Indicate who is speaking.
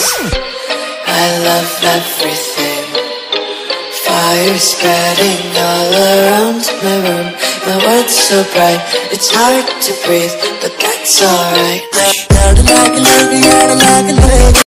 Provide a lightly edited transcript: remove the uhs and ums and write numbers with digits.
Speaker 1: I love everything. Fire spreading all around my room. My world's so bright, it's hard to breathe, but that's alright.